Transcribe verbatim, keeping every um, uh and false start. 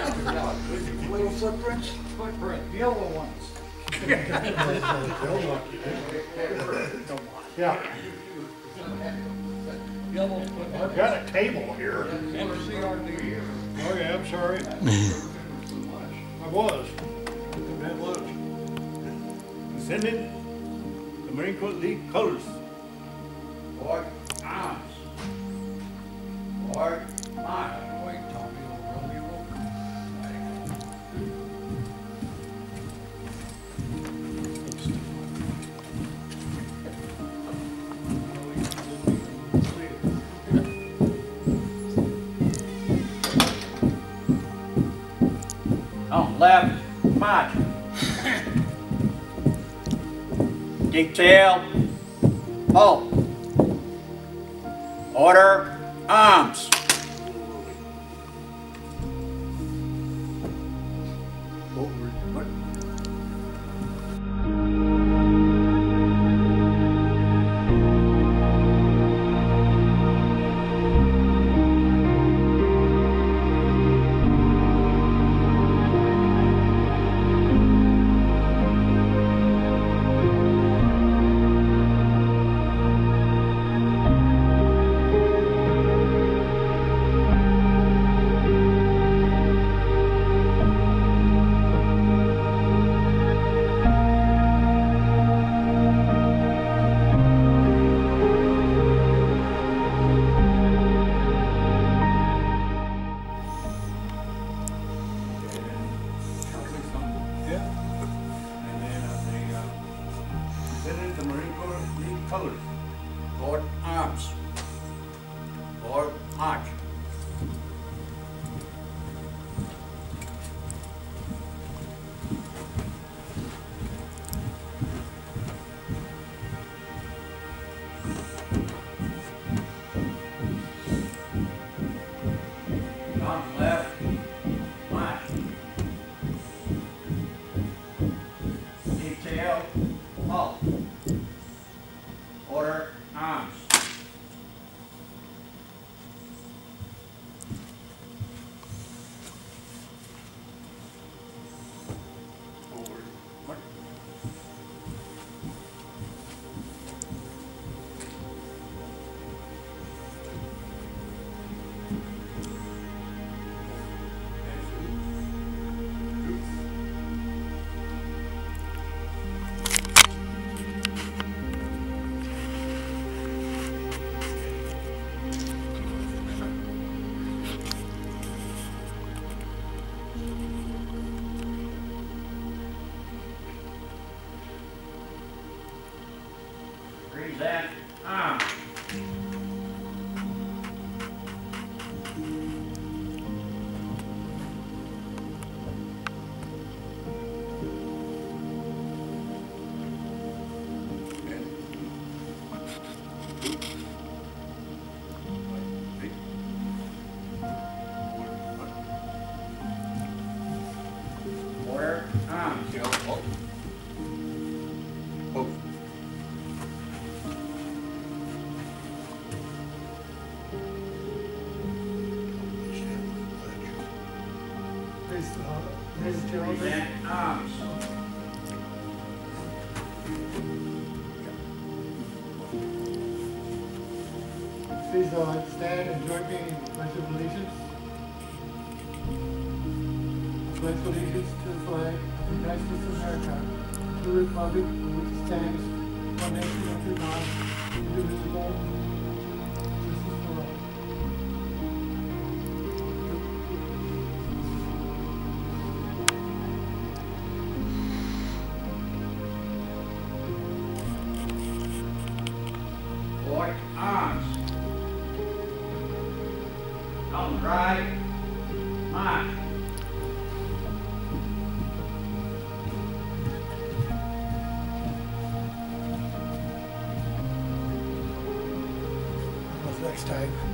Little footprints? Footprint, yellow ones. Yeah. Yellow footprint. I've got a table here. M C L eleven Okay, I'm sorry. I was. Had lunch. Descending the Marine Corps League colors. Board arms. Board march. Wait, Tommy, Romeo. On left, march. Detail, halt. Order, arms. The Marine Corps League colors. Board arms. Board march. On left, march. Detail, halt. Order, arms. Forward. March. Present arms. Order, arms. Halt. Halt. Present arms. Please uh, stand and join me in the Pledge of Allegiance. I pledge allegiance to the flag of the United States of America, to the republic for which it stands, one nation under God, indivisible, justice for all. Board arms. On right, march. What's next time?